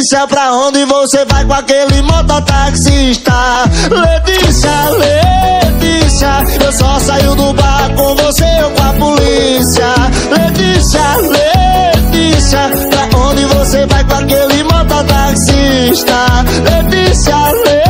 Letícia, pra onde você vai com aquele mototaxista? Letícia, Letícia, eu só saio do bar com você ou com a polícia. Letícia, Letícia, pra onde você vai com aquele mototaxista? Letícia, Letícia.